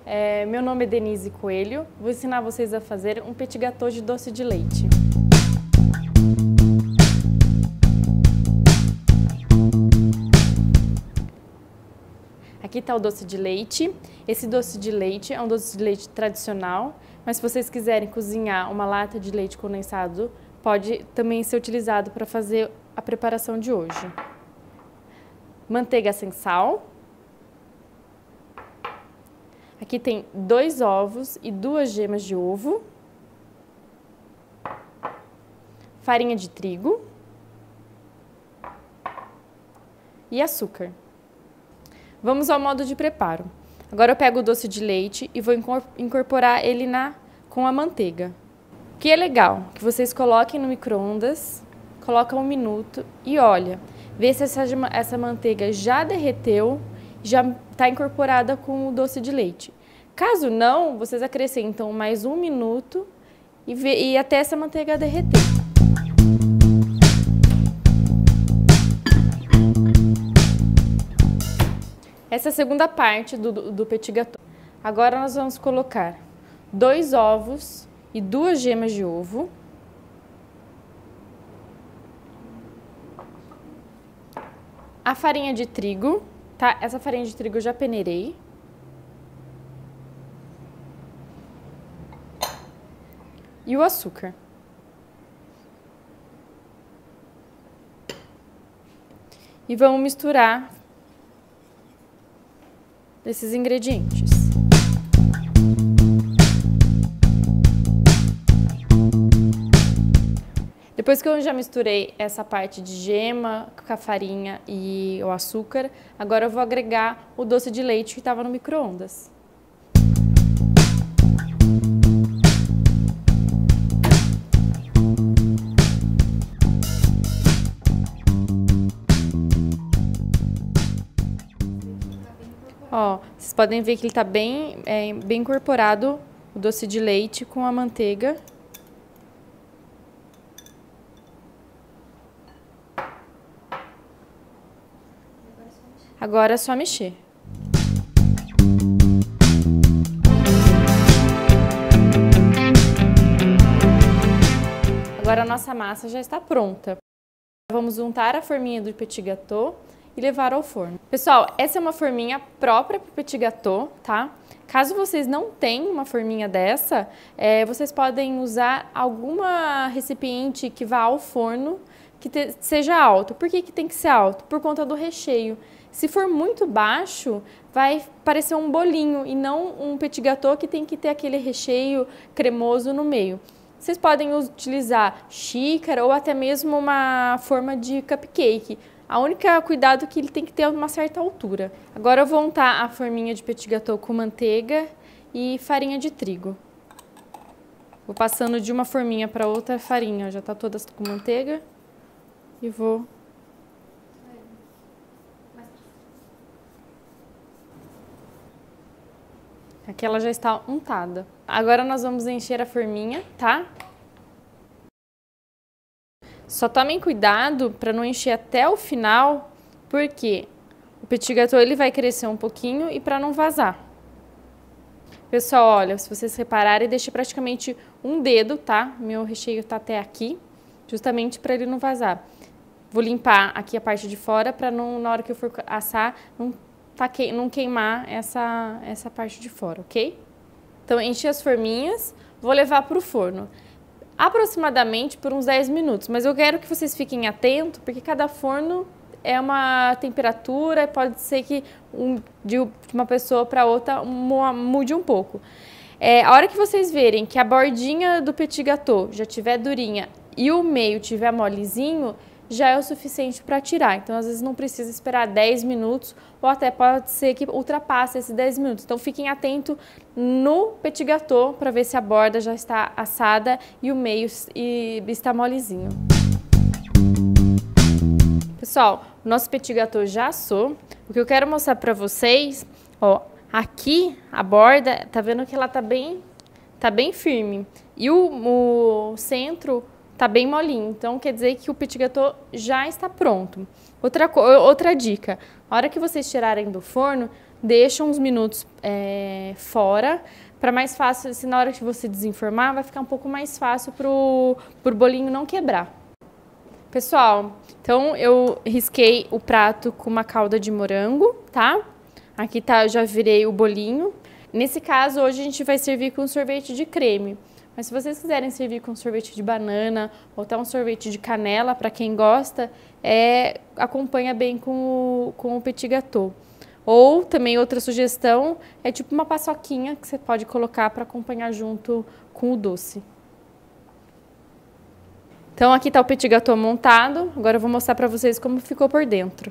Meu nome é Denise Coelho, vou ensinar vocês a fazer um petit gâteau de doce de leite. Aqui está o doce de leite. Esse doce de leite é um doce de leite tradicional, mas se vocês quiserem cozinhar uma lata de leite condensado, pode também ser utilizado para fazer a preparação de hoje. Manteiga sem sal. Aqui tem 2 ovos e 2 gemas de ovo. Farinha de trigo. E açúcar. Vamos ao modo de preparo. Agora eu pego o doce de leite e vou incorporar ele com a manteiga. O que é legal? Que vocês coloquem no micro-ondas, colocam 1 minuto e olha, vê se essa manteiga já derreteu, já está incorporada com o doce de leite. Caso não, vocês acrescentam mais 1 minuto e até essa manteiga derreter. Essa é a segunda parte do petit gâteau. Agora nós vamos colocar 2 ovos e 2 gemas de ovo. A farinha de trigo, tá? Essa farinha de trigo eu já peneirei. E o açúcar. E vamos misturar esses ingredientes. Depois que eu já misturei essa parte de gema com a farinha e o açúcar, agora eu vou agregar o doce de leite que estava no micro-ondas. Ó, vocês podem ver que ele está bem incorporado, o doce de leite com a manteiga. Agora é só mexer. Agora a nossa massa já está pronta. Vamos untar a forminha do petit gâteau e levar ao forno. Pessoal, essa é uma forminha própria para o petit gâteau, tá? Caso vocês não tenham uma forminha dessa, vocês podem usar alguma recipiente que vá ao forno que seja alto. Por que tem que ser alto? Por conta do recheio. Se for muito baixo, vai parecer um bolinho e não um petit gâteau que tem que ter aquele recheio cremoso no meio. Vocês podem utilizar xícara ou até mesmo uma forma de cupcake. A única cuidado é que ele tem que ter uma certa altura. Agora eu vou untar a forminha de petit gâteau com manteiga e farinha de trigo. Vou passando de uma forminha para outra farinha, já está toda com manteiga. E vou... Aqui ela já está untada. Agora nós vamos encher a forminha, tá? Só tomem cuidado para não encher até o final, porque o petit gâteau ele vai crescer um pouquinho e para não vazar. Pessoal, olha, se vocês repararem, deixei praticamente um dedo, tá? Meu recheio tá até aqui, justamente para ele não vazar. Vou limpar aqui a parte de fora para na hora que eu for assar, não queimar essa parte de fora, ok? Então, enchi as forminhas, vou levar para o forno. Aproximadamente por uns 10 minutos, mas eu quero que vocês fiquem atentos, porque cada forno é uma temperatura, pode ser que de uma pessoa para outra mude um pouco. A hora que vocês verem que a bordinha do petit gâteau já estiver durinha e o meio estiver molezinho, já é o suficiente para tirar. Então, às vezes não precisa esperar 10 minutos ou até pode ser que ultrapasse esses 10 minutos. Então, fiquem atentos no petit gâteau para ver se a borda já está assada e o meio está molezinho. Pessoal, o nosso petit gâteau já assou. O que eu quero mostrar para vocês, ó, aqui a borda, tá vendo que ela tá bem firme. E o centro tá bem molinho, então quer dizer que o petit gâteau já está pronto. Outra dica, a hora que vocês tirarem do forno, deixa uns minutos fora, para mais fácil, se na hora que você desenformar, vai ficar um pouco mais fácil pro bolinho não quebrar. Pessoal, então eu risquei o prato com uma calda de morango, tá? Aqui tá, eu já virei o bolinho. Nesse caso, hoje a gente vai servir com sorvete de creme. Mas se vocês quiserem servir com sorvete de banana ou até um sorvete de canela, para quem gosta, acompanha bem com o petit gâteau. Ou também outra sugestão é tipo uma paçoquinha que você pode colocar para acompanhar junto com o doce. Então aqui está o petit gâteau montado, agora eu vou mostrar para vocês como ficou por dentro.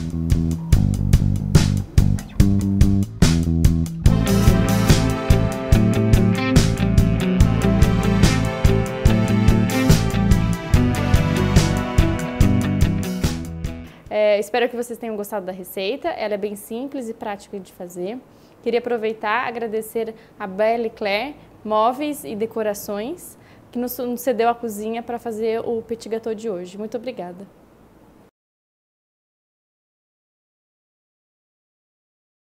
Espero que vocês tenham gostado da receita, ela é bem simples e prática de fazer. Queria aproveitar e agradecer a Belle Claire Móveis e Decorações, que nos cedeu a cozinha para fazer o petit gâteau de hoje. Muito obrigada!